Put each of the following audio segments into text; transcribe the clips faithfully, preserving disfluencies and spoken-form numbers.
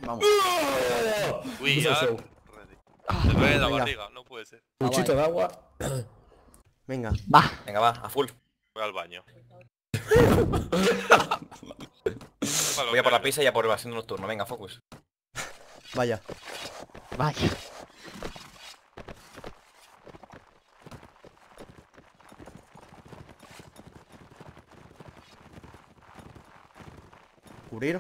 Vamos. Uy, Puso ya. show. Se ve en la Venga. barriga, no puede ser. Muchito de agua. Venga. Va. Venga, va, a full. Voy al baño. Voy a por la pizza y a por el vacío nocturno. Venga, focus. Vaya. Vaya. Cubrir.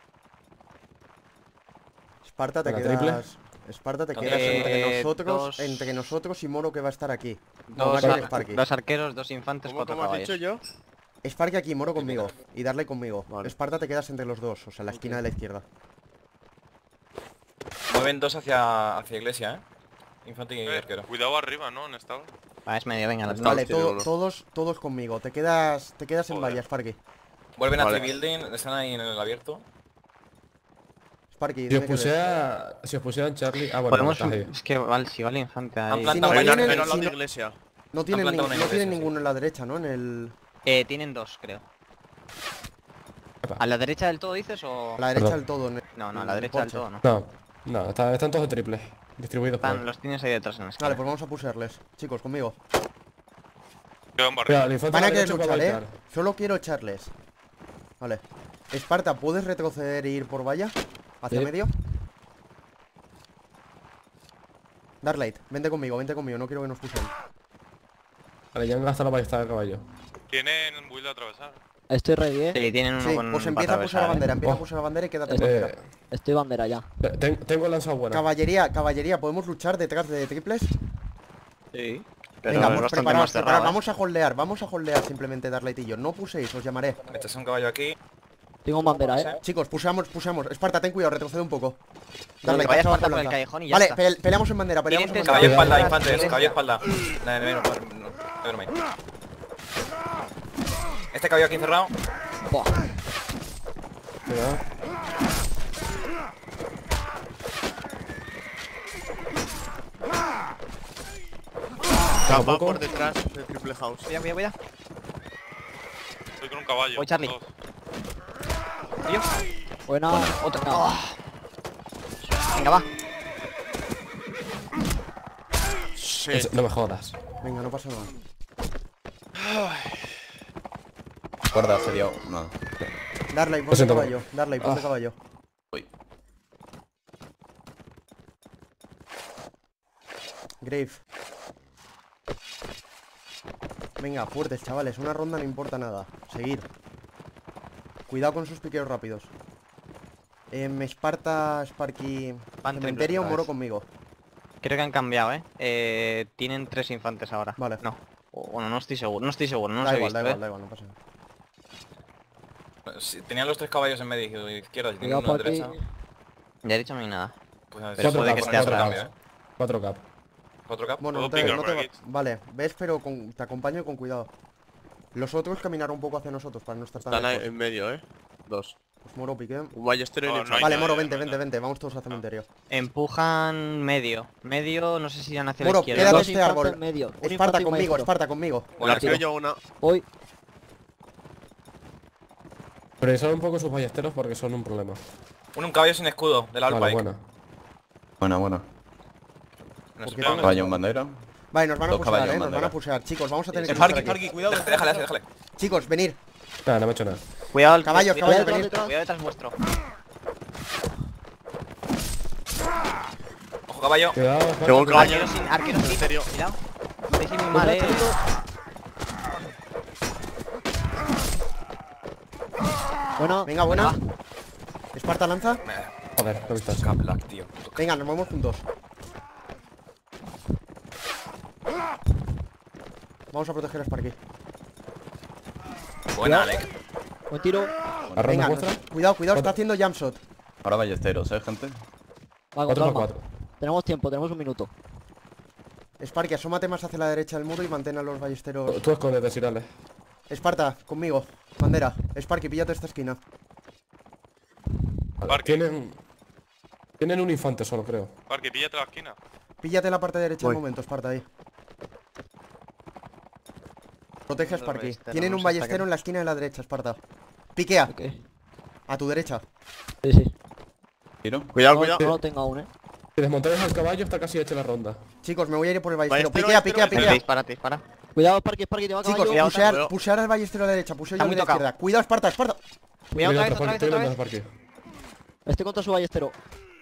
Esparta, te ¿La quedas... triple? Esparta, te Eh, quedas entre nosotros, dos- entre nosotros y Moro que va a estar aquí. No, Dos, va a ar- ser Sparky. dos arqueros, dos infantes, ¿Cómo, cuatro cómo has caballos. dicho yo? Sparky aquí, Moro conmigo. Y darle conmigo. Vale. Esparta, te quedas entre los dos, o sea, en la esquina de la izquierda. Mueven dos hacia, hacia iglesia, eh. Infante y Eh, arquero. cuidado arriba, ¿no? En esta hora. Va, es medio, venga, let's go. Vale, sí, todo- seguro. todos, todos conmigo. Te quedas, te quedas en Joder. valla, Sparky. Vuelven Vale. a T-Building, están ahí en el abierto. Sparky, Si os dime qué ves. pusea... Si os pusieran Charlie... Ah, bueno, Podemos... estás ahí. Es que vale, si va el infante ahí. Han Si plantado no una tienen, Pero al lado si de no- iglesia. no tienen, plantado nin- una no tienen iglesia, ninguno en la derecha, ¿no? En el... Eh, tienen dos, creo. Epa. ¿A la derecha del todo dices o...? A la derecha Perdón. del todo. en el- No, no, a en la el derecha del porche. todo, no. No, no, está- están todos de triple. Distribuidos por Están, ahí. los tienes ahí detrás en la esquina. Vale, pues vamos a pusearles. Chicos, conmigo. Quedo en Cuidado, barriga. el infante Van a de la querer derecha luchar, va a ¿eh? bailar. Solo quiero echarles. Vale. Esparta, ¿puedes retroceder e ir por valla? ¿Hacia Sí. medio? Darlight, vente conmigo, vente conmigo, no quiero que nos pusen. Vale, ya han gastado la ballesta del caballo. Tienen build de atravesar. Estoy ready, eh. Sí, tienen uno Sí, con pues para empieza a pusar la atravesar, ¿eh? bandera, empieza a Oh. pusar la bandera y quédate en Eh, bandera. Eh, Estoy bandera ya. ten- tengo el lanzado bueno. Caballería, caballería, ¿podemos luchar detrás de triples? Sí. Pero Venga, es vamos, bastante preparaos, más cerrado, preparaos, ¿eh? vamos a holdear, vamos a holdear simplemente Darlight y yo. No puséis, os llamaré. Echas un caballo aquí. Tengo bandera, eh. Chicos, pusamos, pusamos. Esparta, ten cuidado, retrocede un poco. Que Darlight, vaya paso abajo Esparta por el lanza. callejón y ya Vale, está. pe- peleamos en bandera, peleamos en Tienen bandera. Caballo Caballo espalda, atrás, infantes, iglesia. caballo espalda. No, no, no, no, no, no, no. Este caballo aquí encerrado. Buah. Cuidado. Capa poco. por detrás del triple house. Voy a, voy a, voy a. Estoy con un caballo. Voy, Charlie. Dos. Yo. Buena. Otra. Oh. Venga, va. Sí. Es- No me jodas. Venga, no pasa nada. Gorda, se dio. No. Darlight, Lo ponte siento. caballo. Darlight, ponte Ah. caballo. Uy. Grave. Venga, fuertes, chavales. Una ronda no importa nada. Seguir. Cuidado con sus piqueos rápidos. Em, Esparta, Sparky, Van Cementerio, triples otra Moro vez. conmigo. Creo que han cambiado, ¿eh? eh tienen tres infantes ahora. Vale. No. O- Bueno, no estoy seguro. No estoy seguro, no los da he igual, visto, da igual, ¿eh? da igual, no pasa nada. Si tenían los tres caballos en medio y izquierda y tienen Cuidado uno a por derecha. aquí. Derecha no hay nada. Pues a ver, Pero si- puede que cuatro esté atrás. cambio, eh. cuatro cap. Cuatro cap. Bueno, no Puedo te, picar no por te va- aquí. Vale, ves, pero con- te acompaño con cuidado. Los otros caminaron un poco hacia nosotros para no estar tan Están ahí lejos. en medio, eh. Dos. Pues Moro, pique. Un ballestero y No, un no infante. hay Vale, nadie, Moro, no hay vente, vente, nadie. vente. Vamos todos al cementerio. Empujan medio. Medio, no sé si irán hacia Moro, la izquierda. quédate Dos este infantes árbol. en medio. Un Esparta infante y un conmigo, maestro. Esparta conmigo. El arquero lleva una. Voy. Previsar un poco sus ballesteros porque son un problema. Un, un caballo sin escudo del Vale, Alpine. bueno. Buena, buena. No sé Porque qué. tengo- Caballo en bandera. Vale, nos van a Dos pusear, caballos eh, en nos van a bandera. pusear. Chicos, vamos a tener que Sparky, luchar aquí. Sparky, cuidado. Déjale, déjale, déjale. Chicos, venir. Nada, no me he hecho nada. Cuidado al Caballos, cuidado caballos, detrás, venid. cuidado detrás vuestro. Ojo caballo. Cuidado. Tengo un caballo. Arquero sin, arquero sin. Cementerio. Cuidado. Estáis muy mal, eh. Bueno. Venga, buena. Esparta lanza. Joder, no estás. Caplag, tío. Venga, nos vamos juntos. Vamos a proteger a Sparky. Buena, Alec. Buen tiro. ¿La ronda Venga, vuestra? nos- cuidado, cuidado, está haciendo jump shot. Ahora ballesteros, eh, gente. Va con cuatro por calma. cuatro. Tenemos tiempo, tenemos un minuto. Sparky, asómate más hacia la derecha del muro y mantén a los ballesteros. Tú escóndete, Sirale. Esparta, conmigo. Bandera. Sparky, píllate esta esquina. Vale, Parque. Tienen... Tienen un infante solo, creo. Parque, píllate la esquina. Píllate la parte derecha Voy. un momento, Esparta, ahí. Protege a Los Sparky. ballesteros, Tienen un vamos a ballestero atacar. en la esquina de la derecha, Esparta. Piquea. Ok. A tu derecha. Sí, sí. Tiro. Cuidado, No, cuidado. no lo tengo aún, eh. Si desmontáis al caballo está casi hecha la ronda. Chicos, me voy a ir por el ballestero. Ballestero, Piquea, ballestero, piquea, Te piquea. dispara, te dispara. Cuidado, Sparky, Sparky, te va a Chicos, caballo. cuidado, pusear, cuidado. pusear al ballestero a la derecha, puseo yo Está a muy la tocado. izquierda. Cuidado, Esparta, Esparta. Cuidado otra vez, otra vez, Estoy otra viendo vez. al parque. Estoy contra su ballestero.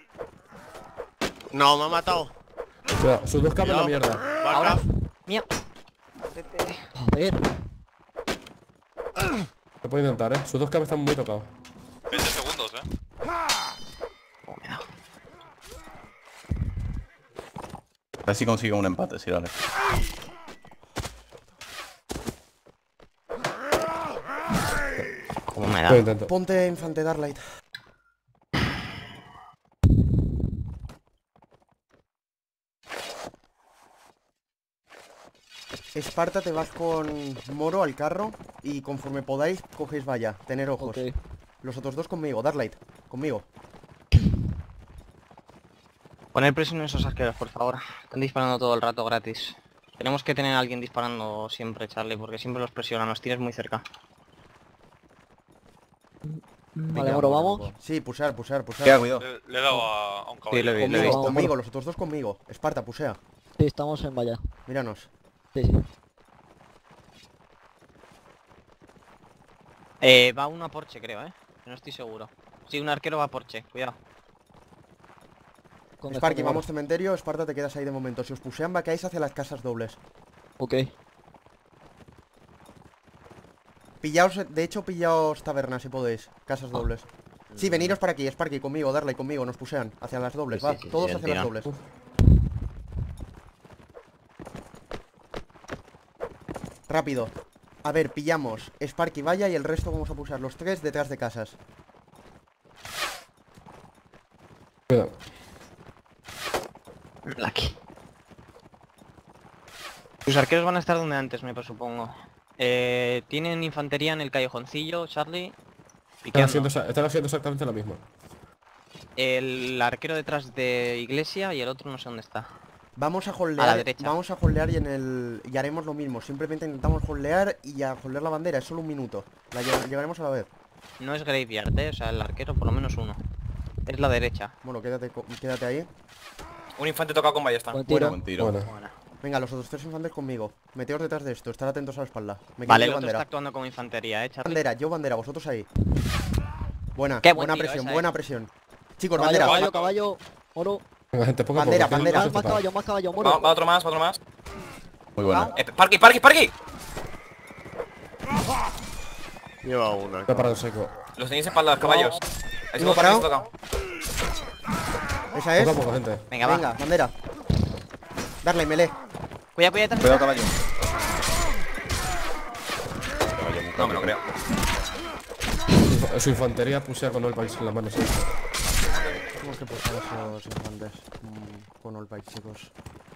No, me ha matado. Cuidado, sus dos capas en la Cuidado. mierda. Back Ahora. up. Mía. A ver. Se puede intentar, eh. Sus dos capas están muy tocados. veinte segundos, eh. Oh, me da. A ver si consigo un empate, sí, dale. ¿Cómo me Lo da? intento. Ponte infante Darlight. Esparta, te vas con Moro al carro y conforme podáis cogéis valla, tener ojos. Ok. Los otros dos conmigo, Darlight, conmigo. Poner presión en esos arqueros, por favor. Están disparando todo el rato gratis. Tenemos que tener a alguien disparando siempre, Charlie, porque siempre los presionan, los tienes muy cerca. Vale, Moro, vamos. Sí, pusear, pusear, Queda, pusear. cuidado. Le, le he dado a, a un caballo. Sí, lo he visto, lo he Conmigo, visto. Vamos, conmigo, Moro. los otros dos conmigo. Esparta, pusea. Sí, estamos en valla. Míranos. Sí, sí. Eh, va uno a Porsche, creo, eh. No estoy seguro. Sí, un arquero va a Porsche, cuidado. Con Sparky, descontrol. vamos cementerio, Esparta, te quedas ahí de momento. Si os pusean, vaqueáis hacia las casas dobles. Ok. Pillaos, de hecho, pillaos tabernas si podéis. Casas dobles. Sí, veniros para aquí, Sparky, conmigo, Darle conmigo, nos pusean. Hacia las dobles, Sí, va. sí, sí, Todos sí, hacia el las tirón. dobles. Rápido. A ver, pillamos. Sparky, vaya y el resto vamos a pusear los tres detrás de casas. Cuidado. Aquí. Tus arqueros van a estar donde antes, me presupongo. Eh, tienen infantería en el callejoncillo, Charlie. Están Piqueando. haciendo, exa- están haciendo exactamente lo mismo. El arquero detrás de iglesia y el otro no sé dónde está. Vamos a A la holdear, derecha. vamos a holdear y en el y haremos lo mismo. Simplemente intentamos holdear y a holdear la bandera. Es solo un minuto. La lle- llevaremos a la vez. No es Graveyard, eh, o sea, el arquero por lo menos uno. Es la derecha. Bueno, quédate, co- quédate ahí. Un infante tocado con ballesta. Buen tiro. Buen tiro. Bueno. Buena. Venga, los otros tres infantes conmigo. Meteos detrás de esto, estar atentos a la espalda. Me quedo Vale, yo el otro bandera. está actuando como infantería, eh, Charlie. Bandera, yo bandera, vosotros ahí. Buena, Qué buen buena tiro presión, esa, buena eh. presión. Chicos, Caballo, bandera. caballo, caballo. Moro. Venga, gente, poco a Bandera, poco. que no bandera. se Más, más sepa. caballo, más caballo, Va, Moro. va otro más, va otro más. Muy buena. Eh, Parky, Parky, Parky. Lleva una. Está parado en seco. Los tenéis en espalda, los caballos. Ahí Uno está parado. tocado. Esa es. Poco a poco, gente. Venga, va. Venga, bandera. Darle, melee. Cuidado, cuidado, detrás. Cuidado, caballo. No me lo creo. Su, su infantería pusea con el país en las manos. ¿Sí? Tenemos que pulsar esos infantes. Mm, con all bike, chicos.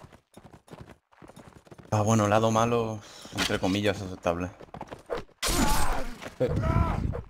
Ah, bueno, lado malo, entre comillas, aceptable. Eh,